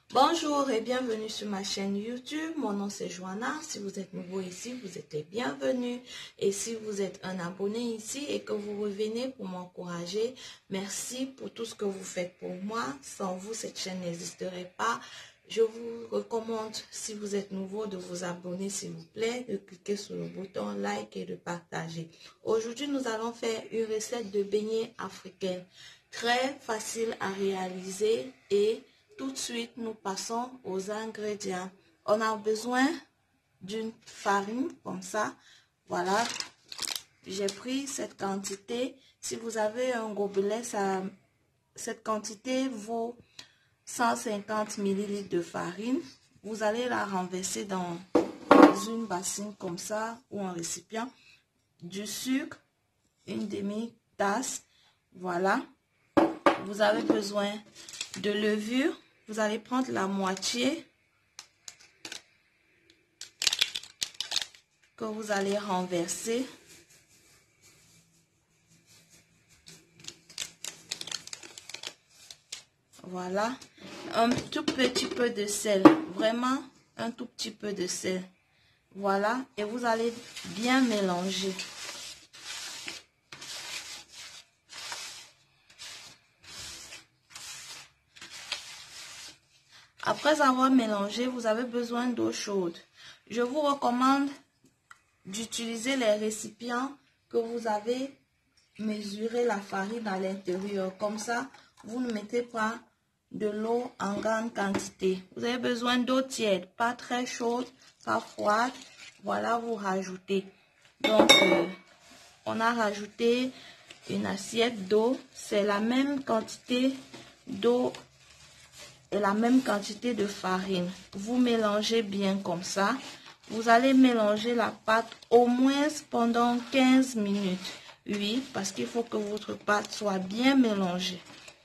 Bonjour et bienvenue sur ma chaîne YouTube. Mon nom c'est Joanna. Si vous êtes nouveau ici, vous êtes les bienvenus. Et si vous êtes un abonné ici et que vous revenez pour m'encourager, merci pour tout ce que vous faites pour moi. Sans vous, cette chaîne n'existerait pas. Je vous recommande, si vous êtes nouveau, de vous abonner s'il vous plaît, de cliquer sur le bouton like et de partager. Aujourd'hui, nous allons faire une recette de beignets africaine. Très facile à réaliser et tout de suite, nous passons aux ingrédients. On a besoin d'une farine comme ça. Voilà, j'ai pris cette quantité. Si vous avez un gobelet, cette quantité vaut 150 ml de farine. Vous allez la renverser dans une bassine comme ça ou un récipient. Du sucre, une demi-tasse. Voilà. Vous avez besoin de levure. Vous allez prendre la moitié que vous allez renverser. Voilà. Un tout petit peu de sel. Vraiment un tout petit peu de sel. Voilà. Et vous allez bien mélanger. Après avoir mélangé, vous avez besoin d'eau chaude. Je vous recommande d'utiliser les récipients que vous avez mesuré la farine à l'intérieur. Comme ça, vous ne mettez pas de l'eau en grande quantité. Vous avez besoin d'eau tiède, pas très chaude, pas froide. Voilà, vous rajoutez. Donc, on a rajouté une assiette d'eau. C'est la même quantité d'eau et la même quantité de farine. Vous mélangez bien comme ça. Vous allez mélanger la pâte au moins pendant 15 minutes. Oui, parce qu'il faut que votre pâte soit bien mélangée.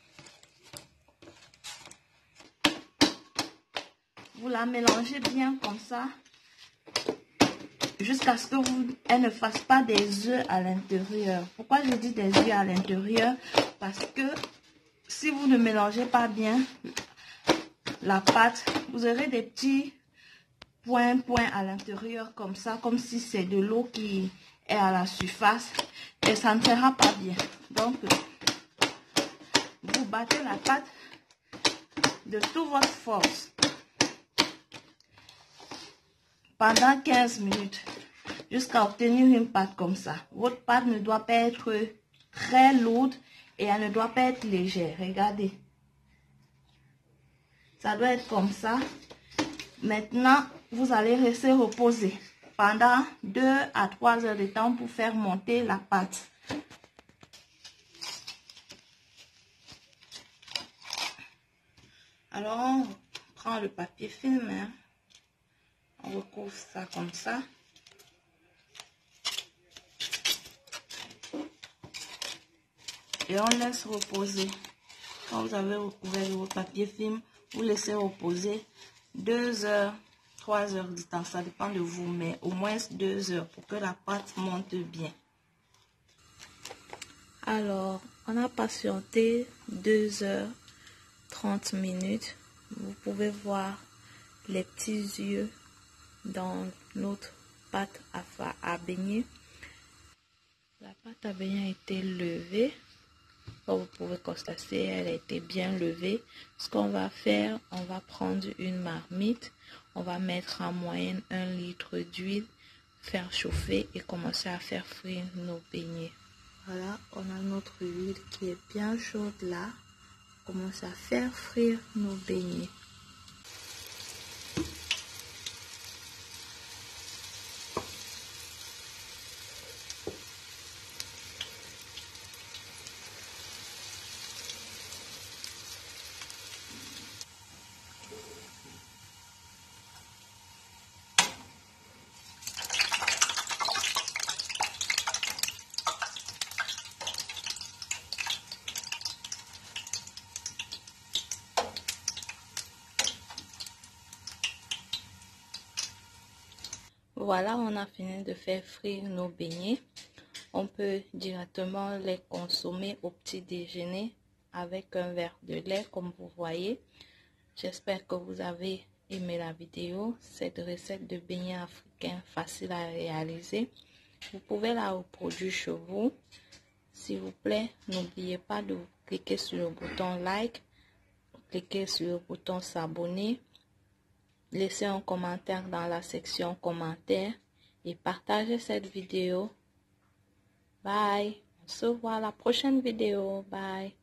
Vous la mélangez bien comme ça jusqu'à ce que elle ne fasse pas des œufs à l'intérieur. Pourquoi je dis des œufs à l'intérieur? Parce que si vous ne mélangez pas bien la pâte, vous aurez des petits points à l'intérieur comme ça, comme si c'est de l'eau qui est à la surface et ça ne sera pas bien. Donc, vous battez la pâte de toute votre force pendant 15 minutes jusqu'à obtenir une pâte comme ça. Votre pâte ne doit pas être très lourde et elle ne doit pas être légère. Regardez. Ça doit être comme ça. Maintenant, vous allez rester reposer pendant 2 à 3 heures de temps pour faire monter la pâte. Alors, on prend le papier film, hein. On recouvre ça comme ça. Et on laisse reposer. Quand vous avez recouvert votre papier film, vous laissez reposer 2 heures, 3 heures du temps. Ça dépend de vous, mais au moins 2 heures pour que la pâte monte bien. Alors, on a patienté 2 heures 30 minutes. Vous pouvez voir les petits yeux dans notre pâte à beignet. La pâte à beignet a été levée. Comme vous pouvez constater, elle a été bien levée. Ce qu'on va faire, on va prendre une marmite. On va mettre en moyenne 1 litre d'huile, faire chauffer et commencer à faire frire nos beignets. Voilà, on a notre huile qui est bien chaude là. On commence à faire frire nos beignets. Voilà, on a fini de faire frire nos beignets. On peut directement les consommer au petit déjeuner avec un verre de lait, comme vous voyez. J'espère que vous avez aimé la vidéo. Cette recette de beignets africains facile à réaliser. Vous pouvez la reproduire chez vous. S'il vous plaît, n'oubliez pas de cliquer sur le bouton like, cliquez sur le bouton s'abonner, laissez un commentaire dans la section commentaires et partagez cette vidéo. Bye. On se voit à la prochaine vidéo. Bye.